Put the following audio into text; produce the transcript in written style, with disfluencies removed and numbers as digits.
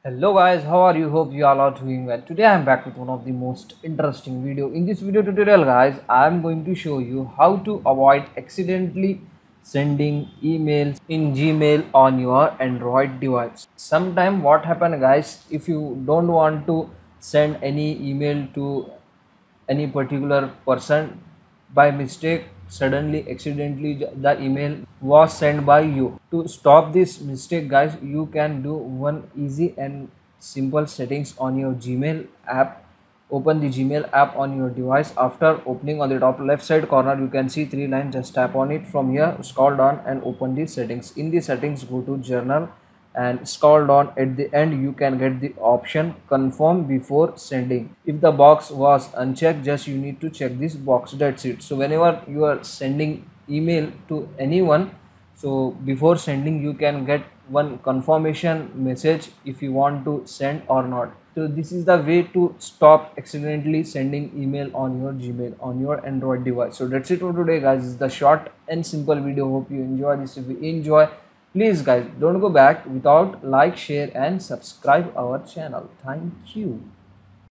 Hello guys, how are you? Hope you all are doing well. Today I am back with one of the most interesting video. In this video tutorial guys, I am going to show you how to avoid accidentally sending emails in Gmail on your Android device. Sometime what happen guys, if you don't want to send any email to any particular person, by mistake suddenly accidentally the email was sent by you. To stop this mistake guys, you can do one easy and simple settings on your Gmail app. Open the Gmail app on your device. After opening, on the top left side corner you can see three lines. Just tap on it. From here scroll down and open the settings. In the settings, go to journal and scroll down. At the end you can get the option confirm before sending. If the box was unchecked, just you need to check this box, that's it. So whenever you are sending email to anyone, so before sending you can get one confirmation message if you want to send or not. So this is the way to stop accidentally sending email on your Gmail on your Android device. So that's it for today guys. This is the short and simple video. Hope you enjoy this. If you enjoy, please guys don't go back without like, share and subscribe our channel. Thank you.